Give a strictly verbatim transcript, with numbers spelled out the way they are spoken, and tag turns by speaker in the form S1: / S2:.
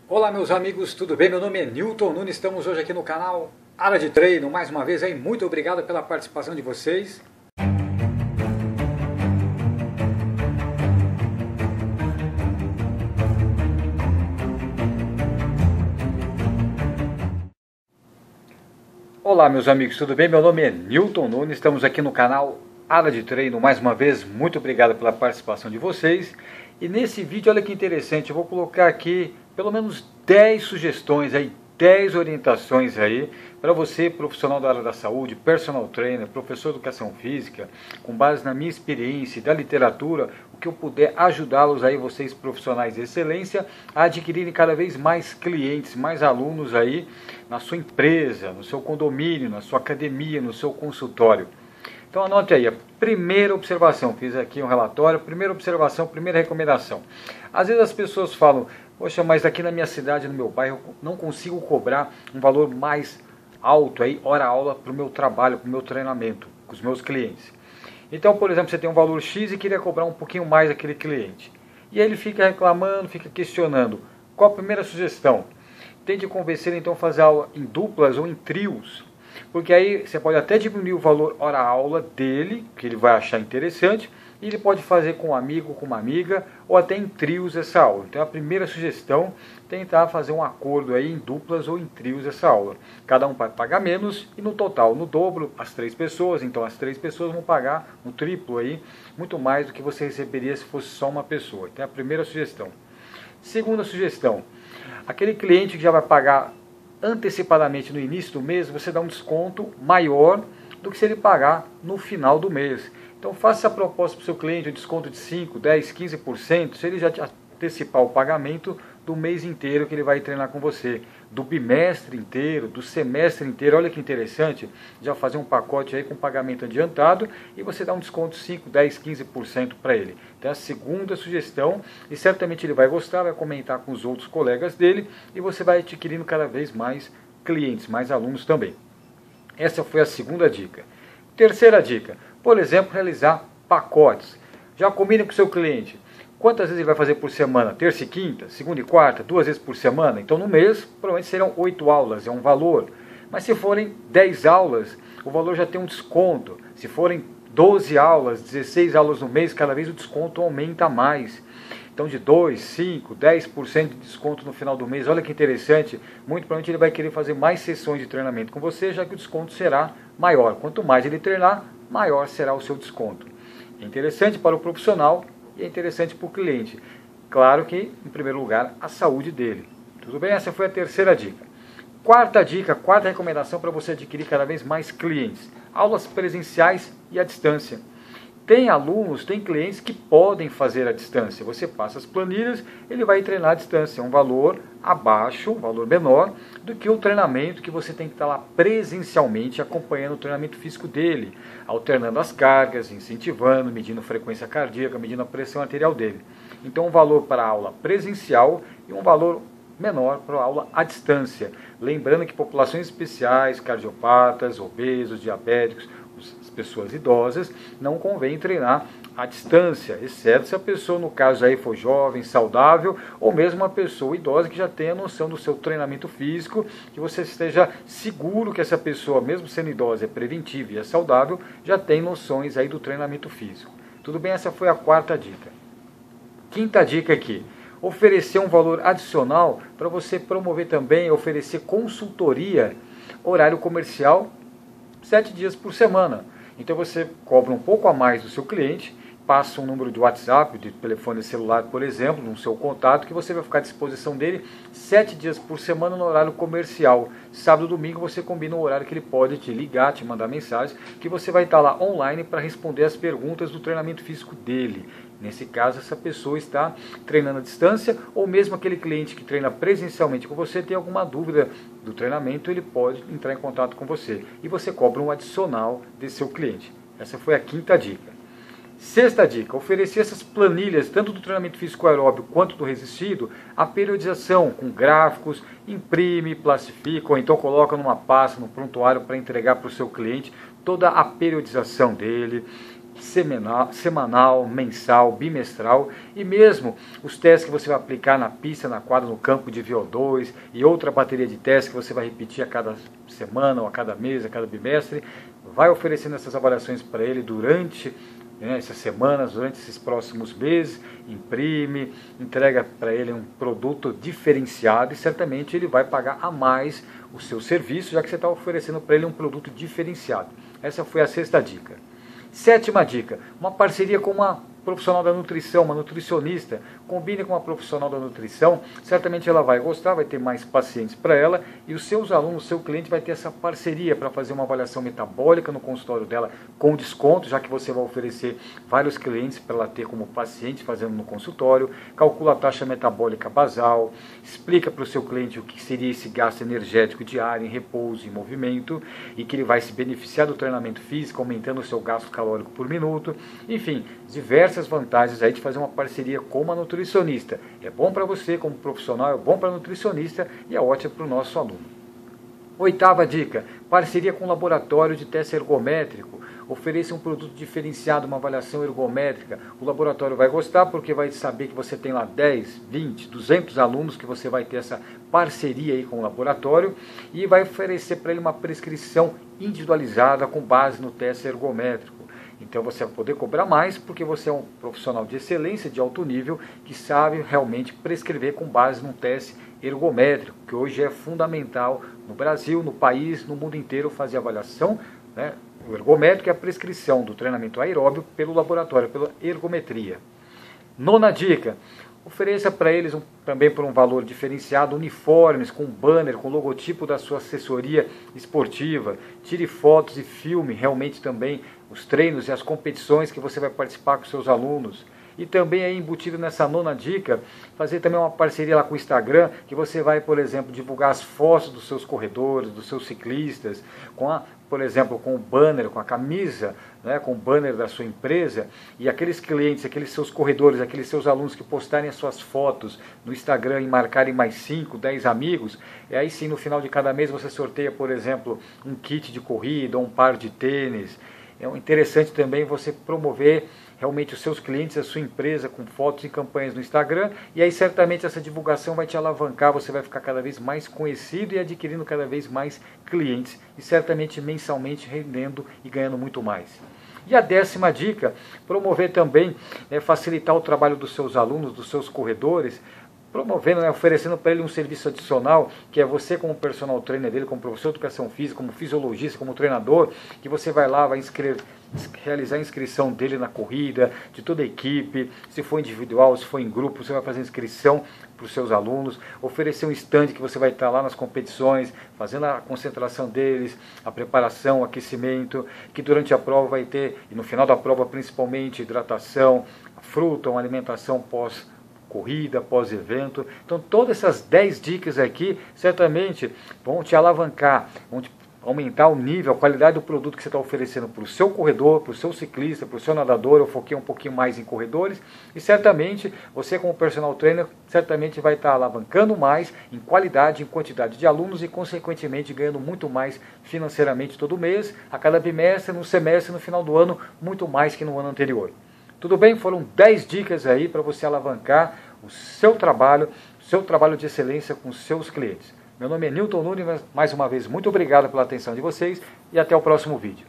S1: Olá meus amigos, tudo bem? Meu nome é Newton Nunes, estamos hoje aqui no canal Área de Treino. Mais uma vez aí, muito obrigado pela participação de vocês. Olá meus amigos, tudo bem? Meu nome é Newton Nunes, estamos aqui no canal Área de Treino. Mais uma vez, muito obrigado pela participação de vocês. E nesse vídeo, olha que interessante, eu vou colocar aqui pelo menos dez sugestões aí, dez orientações aí para você, profissional da área da saúde, personal trainer, professor de educação física, com base na minha experiência e da literatura, o que eu puder ajudá-los aí, vocês profissionais de excelência, a adquirirem cada vez mais clientes, mais alunos aí na sua empresa, no seu condomínio, na sua academia, no seu consultório. Então anote aí, a primeira observação, fiz aqui um relatório, primeira observação, primeira recomendação. Às vezes as pessoas falam, poxa, mas aqui na minha cidade, no meu bairro, eu não consigo cobrar um valor mais alto aí, hora aula, para o meu trabalho, para o meu treinamento, com os meus clientes. Então, por exemplo, você tem um valor X e queria cobrar um pouquinho mais daquele cliente. E aí ele fica reclamando, fica questionando. Qual a primeira sugestão? Tente convencer então a fazer aula em duplas ou em trios. Porque aí você pode até diminuir o valor hora-aula dele, que ele vai achar interessante, e ele pode fazer com um amigo, com uma amiga, ou até em trios essa aula. Então a primeira sugestão, tentar fazer um acordo aí em duplas ou em trios essa aula. Cada um vai pagar menos e no total, no dobro, as três pessoas, então as três pessoas vão pagar no triplo aí, muito mais do que você receberia se fosse só uma pessoa. Então é a primeira sugestão. Segunda sugestão, aquele cliente que já vai pagar antecipadamente no início do mês, você dá um desconto maior do que se ele pagar no final do mês. Então faça a proposta para o seu cliente, um desconto de cinco, dez, quinze por cento, se ele já antecipar o pagamento do mês inteiro que ele vai treinar com você, do bimestre inteiro, do semestre inteiro. Olha que interessante, já fazer um pacote aí com pagamento adiantado e você dá um desconto de cinco, dez, quinze por cento para ele. Então a segunda sugestão, e certamente ele vai gostar, vai comentar com os outros colegas dele e você vai adquirindo cada vez mais clientes, mais alunos também. Essa foi a segunda dica. Terceira dica, por exemplo, realizar pacotes. Já combina com o seu cliente. Quantas vezes ele vai fazer por semana? Terça e quinta, segunda e quarta, duas vezes por semana? Então no mês, provavelmente serão oito aulas, é um valor. Mas se forem dez aulas, o valor já tem um desconto. Se forem doze aulas, dezesseis aulas no mês, cada vez o desconto aumenta mais. Então de dois, cinco, dez por cento de desconto no final do mês, olha que interessante. Muito provavelmente ele vai querer fazer mais sessões de treinamento com você, já que o desconto será maior. Quanto mais ele treinar, maior será o seu desconto. É interessante para o profissional e é interessante para o cliente. Claro que, em primeiro lugar, a saúde dele. Tudo bem? Essa foi a terceira dica. Quarta dica, quarta recomendação para você adquirir cada vez mais clientes. Aulas presenciais e à distância. Tem alunos, tem clientes que podem fazer à distância. Você passa as planilhas, ele vai treinar à distância. É um valor abaixo, um valor menor do que o treinamento que você tem que estar lá presencialmente acompanhando o treinamento físico dele, alternando as cargas, incentivando, medindo a frequência cardíaca, medindo a pressão arterial dele. Então um valor para a aula presencial e um valor menor para a aula à distância. Lembrando que populações especiais, cardiopatas, obesos, diabéticos, as pessoas idosas, não convém treinar à distância, exceto se a pessoa, no caso aí, for jovem, saudável, ou mesmo uma pessoa idosa que já tenha noção do seu treinamento físico, que você esteja seguro que essa pessoa, mesmo sendo idosa, é preventiva e é saudável, já tem noções aí do treinamento físico. Tudo bem? Essa foi a quarta dica. Quinta dica aqui, oferecer um valor adicional para você promover também, oferecer consultoria, horário comercial, sete dias por semana. Então você cobra um pouco a mais do seu cliente, passa um número de WhatsApp, de telefone celular, por exemplo, no seu contato, que você vai ficar à disposição dele sete dias por semana no horário comercial. Sábado e domingo você combina o horário que ele pode te ligar, te mandar mensagem, que você vai estar lá online para responder as perguntas do treinamento físico dele. Nesse caso, essa pessoa está treinando à distância, ou mesmo aquele cliente que treina presencialmente com você tem alguma dúvida do treinamento, ele pode entrar em contato com você. E você cobra um adicional desse seu cliente. Essa foi a quinta dica. Sexta dica, oferecer essas planilhas, tanto do treinamento físico aeróbio quanto do resistido, a periodização com gráficos, imprime, plastifica, ou então coloca numa pasta, no prontuário para entregar para o seu cliente toda a periodização dele. semanal, semanal, mensal, bimestral, e mesmo os testes que você vai aplicar na pista, na quadra, no campo de V O dois e outra bateria de testes que você vai repetir a cada semana, ou a cada mês, a cada bimestre, vai oferecendo essas avaliações para ele durante né, essas semanas, durante esses próximos meses, imprime, entrega para ele um produto diferenciado e certamente ele vai pagar a mais o seu serviço, já que você está oferecendo para ele um produto diferenciado. Essa foi a sexta dica. Sétima dica, uma parceria com uma profissional da nutrição, uma nutricionista. Combine com uma profissional da nutrição, certamente ela vai gostar, vai ter mais pacientes para ela e os seus alunos, o seu cliente vai ter essa parceria para fazer uma avaliação metabólica no consultório dela com desconto, já que você vai oferecer vários clientes para ela ter como paciente fazendo no consultório, calcula a taxa metabólica basal, explica para o seu cliente o que seria esse gasto energético diário em repouso e movimento e que ele vai se beneficiar do treinamento físico, aumentando o seu gasto calórico por minuto, enfim, diversas vantagens aí de fazer uma parceria com uma nutricionista. É bom para você como profissional, é bom para a nutricionista e é ótimo para o nosso aluno. Oitava dica, parceria com um laboratório de teste ergométrico. Ofereça um produto diferenciado, uma avaliação ergométrica. O laboratório vai gostar porque vai saber que você tem lá dez, vinte, duzentos alunos, que você vai ter essa parceria aí com o laboratório e vai oferecer para ele uma prescrição individualizada com base no teste ergométrico. Então você vai poder cobrar mais porque você é um profissional de excelência, de alto nível, que sabe realmente prescrever com base num teste ergométrico, que hoje é fundamental no Brasil, no país, no mundo inteiro, fazer avaliação, né, o ergométrico e a prescrição do treinamento aeróbio pelo laboratório, pela ergometria. Nona dica, ofereça para eles um, também por um valor diferenciado, uniformes com banner, com logotipo da sua assessoria esportiva. Tire fotos e filme realmente também os treinos e as competições que você vai participar com seus alunos. E também aí embutido nessa nona dica, fazer também uma parceria lá com o Instagram, que você vai, por exemplo, divulgar as fotos dos seus corredores, dos seus ciclistas, com a, por exemplo, com o banner, com a camisa, né, com o banner da sua empresa, e aqueles clientes, aqueles seus corredores, aqueles seus alunos que postarem as suas fotos no Instagram e marcarem mais cinco, dez amigos, e aí sim no final de cada mês você sorteia, por exemplo, um kit de corrida, um par de tênis. É interessante também você promover realmente os seus clientes, a sua empresa com fotos e campanhas no Instagram, e aí certamente essa divulgação vai te alavancar, você vai ficar cada vez mais conhecido e adquirindo cada vez mais clientes e certamente mensalmente rendendo e ganhando muito mais. E a décima dica, promover também, né, facilitar o trabalho dos seus alunos, dos seus corredores, promovendo, né, oferecendo para ele um serviço adicional, que é você como personal trainer dele, como professor de educação física, como fisiologista, como treinador, que você vai lá, vai inscrever, realizar a inscrição dele na corrida, de toda a equipe, se for individual, se for em grupo, você vai fazer inscrição para os seus alunos, oferecer um stand que você vai estar lá nas competições, fazendo a concentração deles, a preparação, o aquecimento, que durante a prova vai ter, e no final da prova principalmente, hidratação, a fruta, uma alimentação pós corrida, pós-evento. Então todas essas dez dicas aqui certamente vão te alavancar, vão te aumentar o nível, a qualidade do produto que você está oferecendo para o seu corredor, para o seu ciclista, para o seu nadador. Eu foquei um pouquinho mais em corredores e certamente você como personal trainer certamente vai estar alavancando mais em qualidade, em quantidade de alunos e consequentemente ganhando muito mais financeiramente todo mês, a cada bimestre, no semestre, no final do ano, muito mais que no ano anterior. Tudo bem? Foram dez dicas aí para você alavancar o seu trabalho, o seu trabalho de excelência com os seus clientes. Meu nome é Newton Nunes, mais uma vez muito obrigado pela atenção de vocês e até o próximo vídeo.